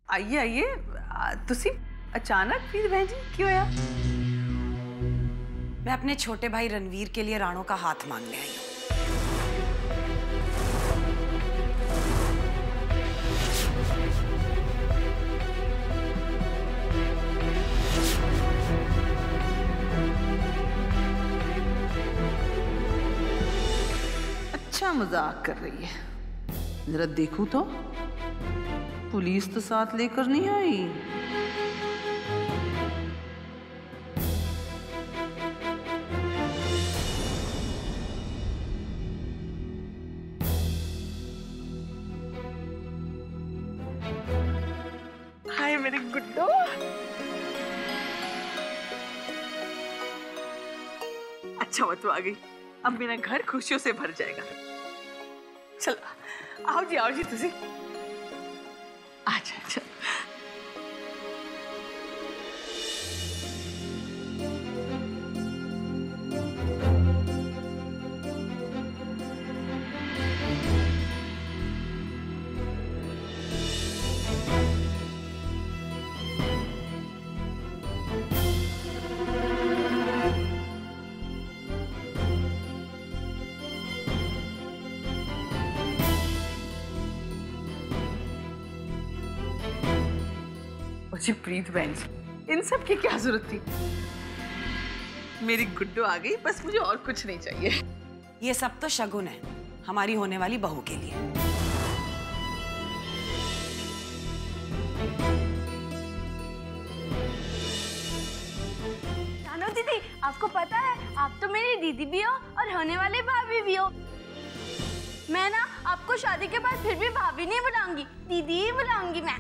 आइए आइए। तुसी अचानक प्रीत बहन जी क्यों आया? मैं अपने छोटे भाई रणवीर के लिए राणो का हाथ मांगने आई हूँ। अच्छा मजाक कर रही है। जरा देखूं तो, पुलिस तो साथ लेकर नहीं आई। हाय मेरे गुड्डो। अच्छा हुआ तू आ गई, अब मेरा घर खुशियों से भर जाएगा। चलो आओ जी तुसी। अच्छा अच्छा। जी प्रीत बहन जी, इन सब की क्या जरूरत थी? मेरी गुड्डो आ गई, बस मुझे और कुछ नहीं चाहिए। ये सब तो शगुन है हमारी होने वाली बहू के लिए। जानो दीदी, आपको पता है आप तो मेरी दीदी भी हो और होने वाली भाभी भी हो। मैं ना आपको शादी के बाद फिर भी भाभी नहीं बुलाऊंगी, दीदी ही बुलाऊंगी मैं।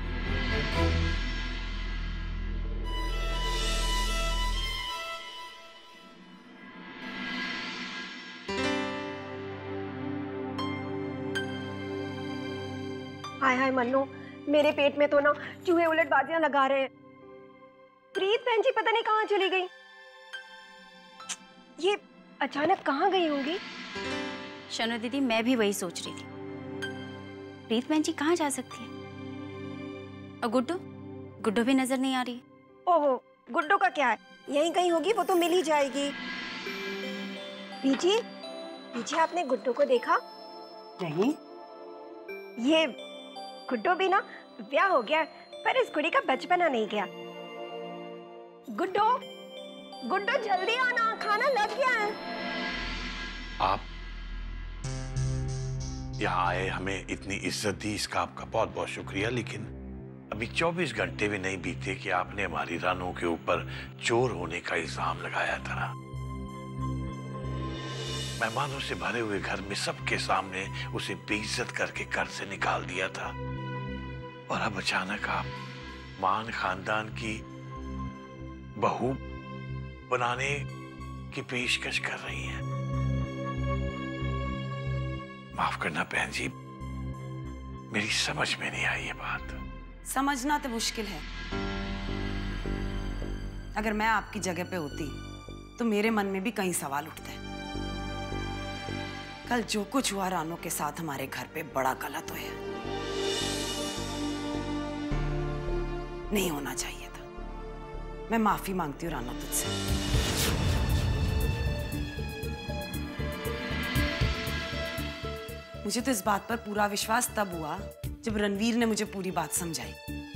हाय हाय मन्नू, मेरे पेट में तो ना चूहे उलट बाजियां लगा रहे हैं। प्रीत बहन जी पता नहीं कहाँ चली गई। ये अचानक कहाँ गई होंगी? शनु दीदी, मैं भी वही सोच रही थी। प्रीत बहन जी कहाँ जा सकती है? और गुड्डो गुड्डो भी नजर नहीं आ रही। ओहो, गुड्डो का क्या है, यहीं कहीं होगी, वो तो मिल ही जाएगी। पीछे पीछे आपने गुड्डो को देखा? नहीं। ये गुड्डो भी ना ब्याह हो गया, पर इस कुड़ी का बचपना नहीं गया। गुड्डो गुड्डो जल्दी आना, खाना लग गया है। आप यहाँ आए, हमें इतनी इज्जत दी, इसका आपका बहुत बहुत शुक्रिया। लेकिन अभी 24 घंटे भी नहीं बीते कि आपने हमारी रानू के ऊपर चोर होने का इल्जाम लगाया था। मेहमानों से भरे हुए घर में सबके सामने उसे बेइज्जत करके घर से निकाल दिया था, और अब अचानक आप मान खानदान की बहू बनाने की पेशकश कर रही हैं। माफ करना बहन जी, मेरी समझ में नहीं आई ये बात। समझना तो मुश्किल है। अगर मैं आपकी जगह पे होती तो मेरे मन में भी कई सवाल उठते हैं। कल जो कुछ हुआ रानो के साथ हमारे घर पे बड़ा गलत हुआ। नहीं होना चाहिए था। मैं माफी मांगती हूँ रानो तुझसे। मुझे तो इस बात पर पूरा विश्वास तब हुआ जब रणवीर ने मुझे पूरी बात समझाई,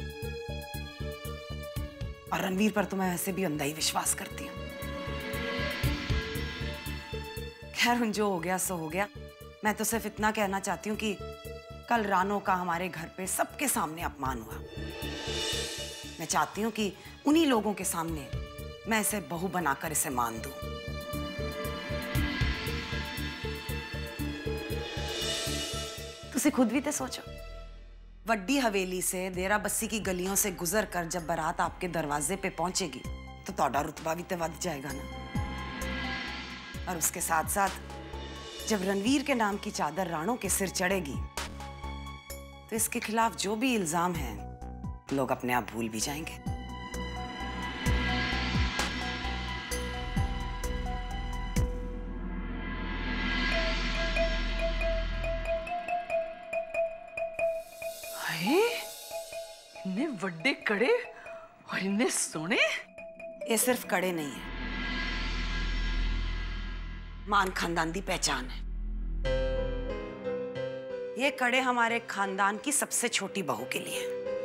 और रणवीर पर तो मैं वैसे भी अंधा ही विश्वास करती हूँ। खैर, जो हो गया सो हो गया। मैं तो सिर्फ इतना कहना चाहती हूँ कि कल रानो का हमारे घर पे सबके सामने अपमान हुआ। मैं चाहती हूँ कि उन्हीं लोगों के सामने मैं इसे बहू बनाकर इसे मान दूं। तुसी खुद भी तो सोचो, वड्डी हवेली से देरा बस्सी की गलियों से गुजर कर जब बारात आपके दरवाजे पे पहुंचेगी तो तोड़ा रुतबा भी तो बढ़ जाएगा ना। और उसके साथ साथ जब रणवीर के नाम की चादर राणो के सिर चढ़ेगी तो इसके खिलाफ जो भी इल्जाम है लोग अपने आप भूल भी जाएंगे। इतने बड़े कड़े और इतने सोने। ये सिर्फ कड़े नहीं है, मान खानदान की पहचान है। ये कड़े हमारे खानदान की सबसे छोटी बहू के लिए,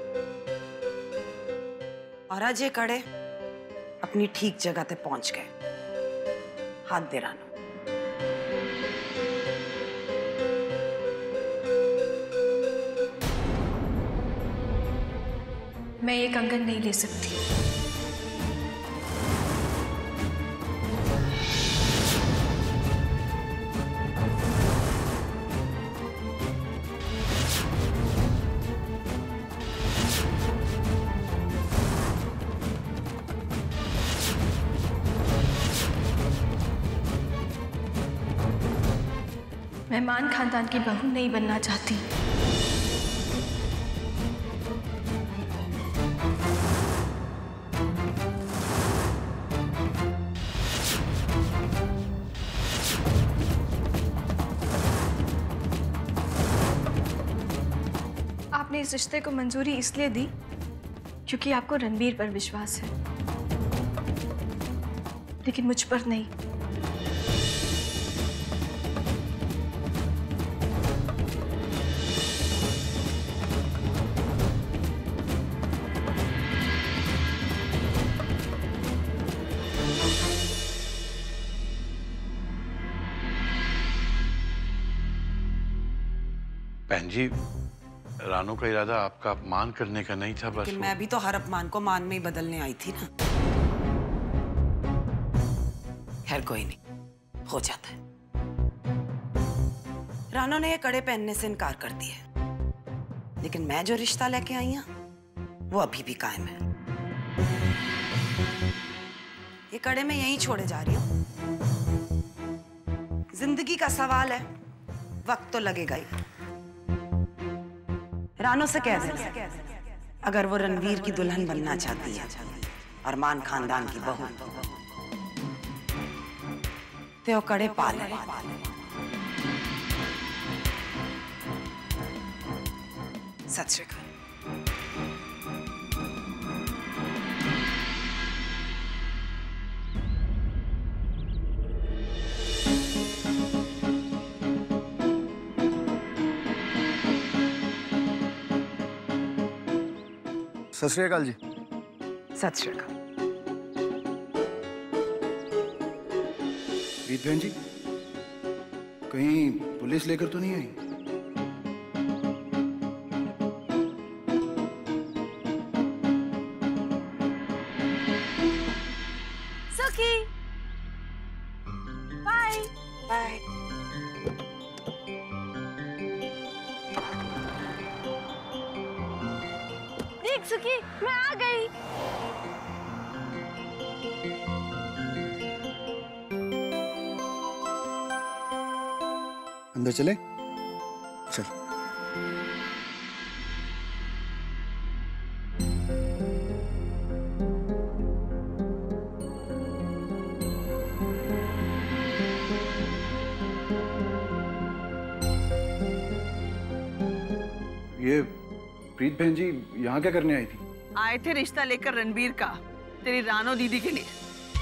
और आज ये कड़े अपनी ठीक जगह पे पहुंच गए। हाथ दे रानो। मैं ये कंगन नहीं ले सकती। मैं मान खानदान की बहू नहीं बनना चाहती। आपने इस रिश्ते को मंजूरी इसलिए दी क्योंकि आपको रणबीर पर विश्वास है, लेकिन मुझ पर नहीं। बहन जी, रानू का इरादा आपका अपमान करने का नहीं था, बस लेकिन मैं भी तो हर अपमान को मान में ही बदलने आई थी ना। खैर कोई नहीं, हो जाता है। रानो ने ये कड़े पहनने से इनकार कर दिया, लेकिन मैं जो रिश्ता लेके आई हूं वो अभी भी कायम है। ये कड़े मैं यहीं छोड़े जा रही हूं। जिंदगी का सवाल है, वक्त तो लगेगा ही। रानो से कह दे अगर वो रणवीर की दुल्हन बनना चाहती है और मान खानदान की बहू, तो कड़े पाले। सत श्री अकाल। सत श्री अकाल जी। सत श्री अकाल। प्रीत बहन जी, कहीं पुलिस लेकर तो नहीं आई? सुखी, बाय बाय। देख सुखी, मैं आ गई। अंदर चले? चल। ये प्रीत बहन जी यहाँ क्या करने आई थी? आए थे रिश्ता लेकर रणबीर का, तेरी रानो दीदी के लिए।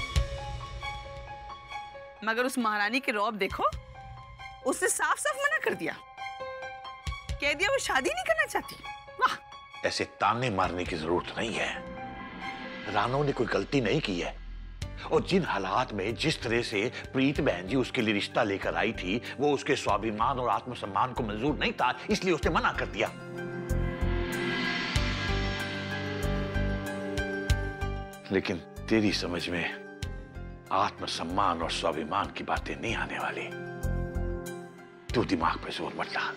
मगर उस महारानी के रौब देखो, उसने साफ साफ मना कर दिया, कह दिया वो शादी नहीं करना चाहती। वाह! ऐसे ताने मारने की जरूरत नहीं है। रानो ने कोई गलती नहीं की है, और जिन हालात में जिस तरह से प्रीत बहन जी उसके लिए रिश्ता लेकर आई थी, वो उसके स्वाभिमान और आत्मसम्मान को मंजूर नहीं था, इसलिए उसने मना कर दिया। लेकिन तेरी समझ में आत्मसम्मान और स्वाभिमान की बातें नहीं आने वाली। तू दिमाग पे जोर मत डाल।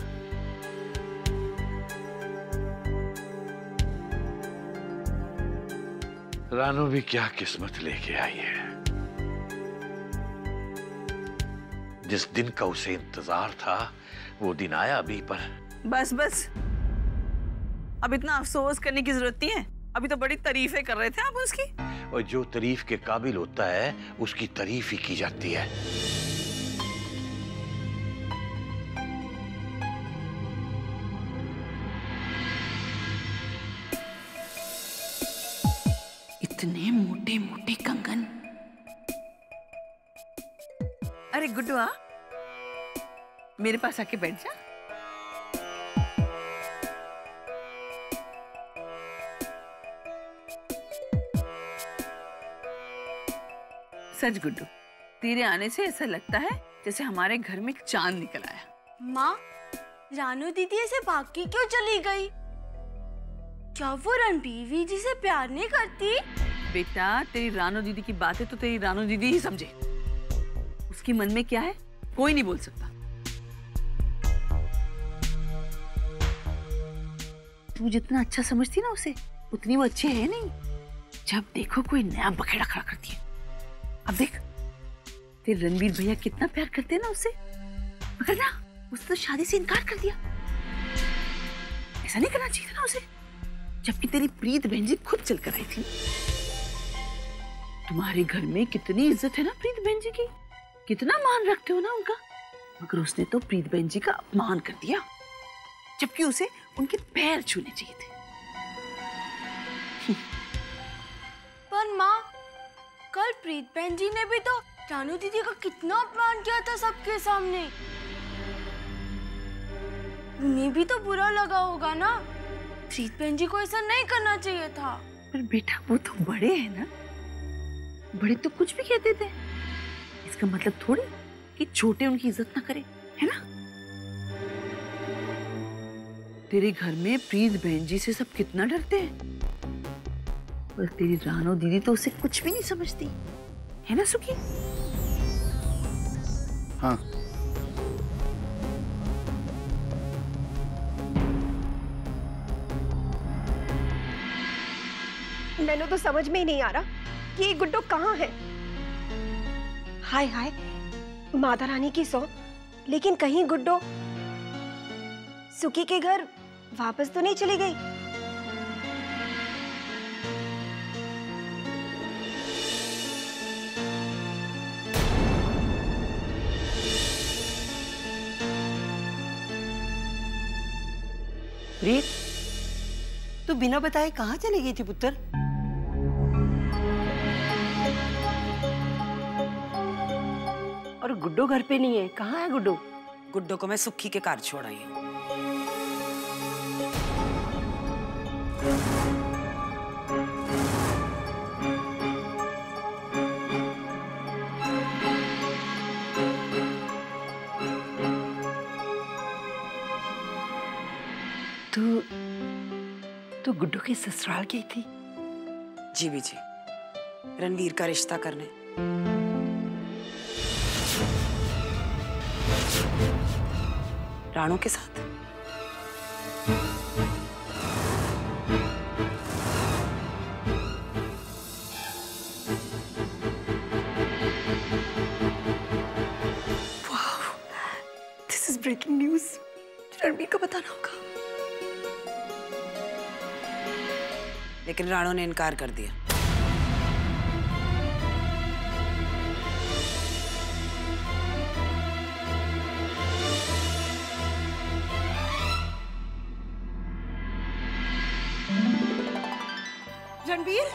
रानू भी क्या किस्मत लेके आई है। जिस दिन का उसे इंतजार था वो दिन आया अभी पर। बस बस, अब इतना अफसोस करने की जरूरत नहीं है। अभी तो बड़ी तारीफें कर रहे थे आप उसकी। और जो तारीफ के काबिल होता है उसकी तारीफ ही की जाती है। इतने मोटे मोटे कंगन। अरे गुड्डू आ, मेरे पास आके बैठ जा। सच गुड्डू, तेरे आने से ऐसा लगता है जैसे हमारे घर में चांद निकल आया। माँ, रानू दीदी ऐसे भाग के क्यों चली गई? क्या वो रणबीर जी से प्यार नहीं करती? बेटा, तेरी रानू दीदी की बातें तो तेरी रानू दीदी ही समझे। उसके मन में क्या है कोई नहीं बोल सकता। तू जितना अच्छा समझती ना उसे, उतनी वो अच्छी है नहीं। जब देखो कोई नया बखेड़ा खड़ा करती है। अब देख, तेरे रणबीर भैया कितना प्यार करते हैं ना उससे, मगर ना उसने तो शादी से इनकार कर दिया। ऐसा नहीं करना चाहिए था ना उसे, जबकि तेरी प्रीत बहन जी खुद चलकर आई थी। तुम्हारे घर में कितनी इज्जत है ना प्रीत बहन जी की, कितना मान रखते हो ना उनका, मगर उसने तो प्रीत बहन जी का अपमान कर दिया, जबकि उसे उनके पैर छूने चाहिए थे। पर माँ, कल प्रीत बहन जी ने भी तो रानू दीदी का कितना अपमान किया था सबके सामने। उन्हें भी तो बुरा लगा होगा ना। प्रीत बहन जी को ऐसा नहीं करना चाहिए था। पर बेटा, वो तो बड़े हैं ना, बड़े तो कुछ भी कहते थे। इसका मतलब थोड़ी कि छोटे उनकी इज्जत ना करें, है ना। तेरे घर में प्रीत बहन जी से सब कितना डरते हैं, पर तेरी रानो दीदी तो उसे कुछ भी नहीं समझती, है ना सुखी? हाँ। मैंने तो समझ में ही नहीं आ रहा कि ये गुड्डू कहाँ है। हाय हाय, माता रानी की सौ, लेकिन कहीं गुड्डू सुखी के घर वापस तो नहीं चली गई? प्रीत, तू बिना बताए कहाँ चली गई थी पुत्र? और गुड्डो घर पे नहीं है, कहाँ है गुड्डो? गुड्डो को मैं सुखी के कार छोड़ आई हूँ। तू गुड्डो के ससुराल गई थी? जी भी जी, रणवीर का रिश्ता करने। रानू के साथ। This is breaking news. Ranbir को बताना होगा। लेकिन रानू ने इनकार कर दिया। Ranbir,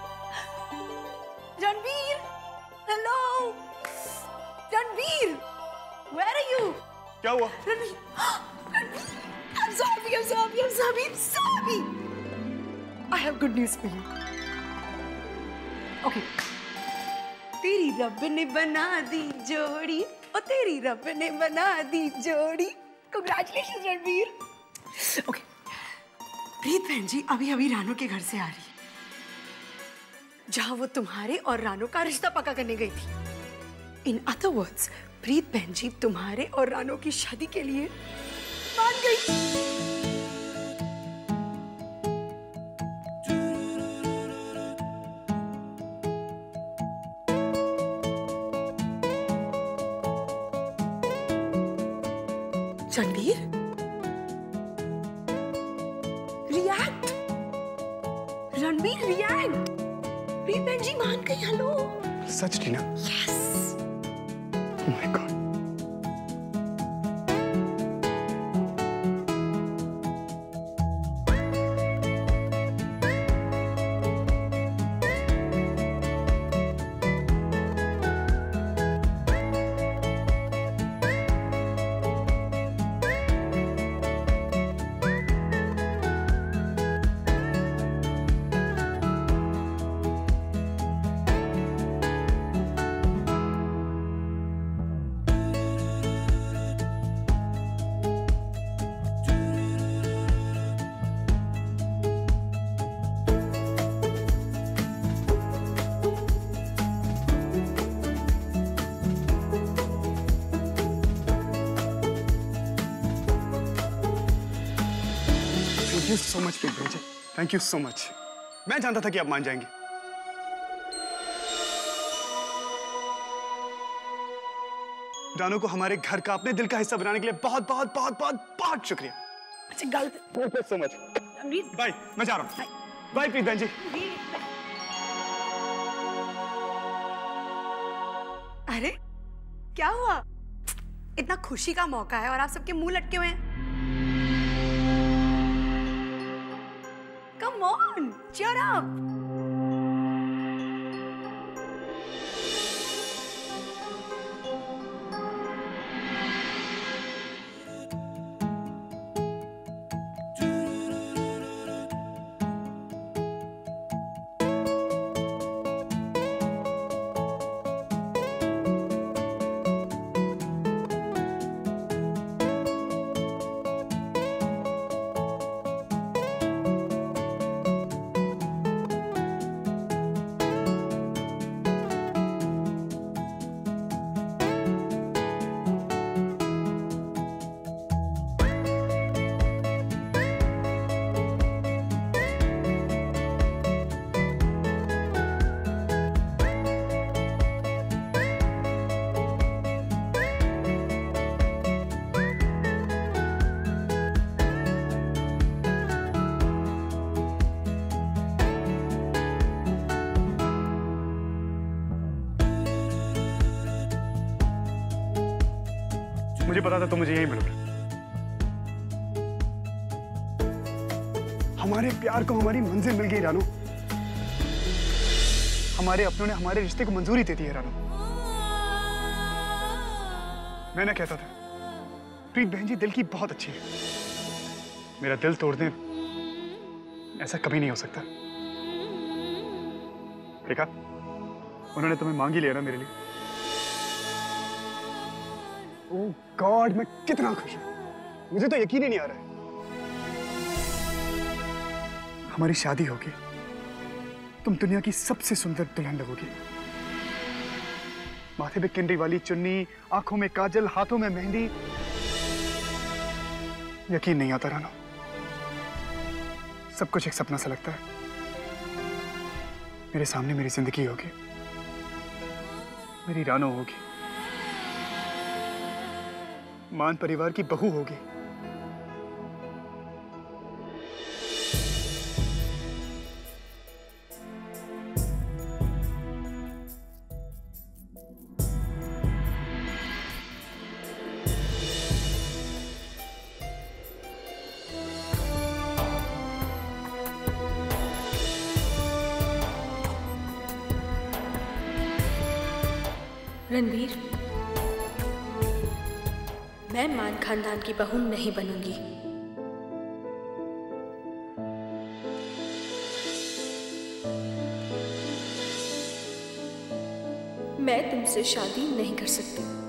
Ranbir, hello Ranbir, where are you? क्या हुआ? Ranbir, I'm sorry. I have good news for you. Okay. तेरी रब ने बना दी जोड़ी, और तेरी रब ने बना दी जोड़ी। Congratulations रणबीर। Okay. प्रीत बहन जी अभी रानू के घर से आ रही है, जहां वो तुम्हारे और रानू का रिश्ता पक्का करने गई थी। In other words, प्रीत बहन जी तुम्हारे और रानू की शादी के लिए मान गई। रणबीर, रिएक्ट। रणबीर रिएक्ट। प्रीत बहन जी मान गई। हेलो, सच Tina? Yes. Oh my God. So much Preet बहन जी, थैंक यू सो मच। मैं जानता था कि आप मान जाएंगे। रानू को हमारे घर का अपने दिल का हिस्सा बनाने के लिए बहुत बहुत बहुत बहुत बहुत शुक्रिया। अच्छा गलत। Thank you so much. Bye, मैं जा रहा हूँ। बाय प्रीत बहन जी। अरे क्या हुआ? इतना खुशी का मौका है और आप सबके मुंह लटके हुए हैं। Come on, cheer up। मुझे पता था तुम मुझे यहीं मिलोगे। हमारे प्यार को हमारी मंजिल मिल गई रानू। हमारे अपनों ने हमारे रिश्ते को मंजूरी दे दी है रानू। मैं ना कहता था प्रीत बहन जी दिल की बहुत अच्छी है। मेरा दिल तोड़ दें ऐसा कभी नहीं हो सकता। देखा, उन्होंने तुम्हें मांग ही लिया ना मेरे लिए। ओह गॉड, मैं कितना खुश हूं। मुझे तो यकीन ही नहीं आ रहा है। हमारी शादी होगी, तुम दुनिया की सबसे सुंदर दुल्हन लगोगी। माथे पे किनरी वाली चुन्नी, आंखों में काजल, हाथों में मेहंदी। यकीन नहीं आता रानू, सब कुछ एक सपना सा लगता है। मेरे सामने मेरी जिंदगी होगी, मेरी रानू होगी, मान परिवार की बहू होगी। रणवीर, मैं मान खानदान की बहू नहीं बनूंगी। मैं तुमसे शादी नहीं कर सकती।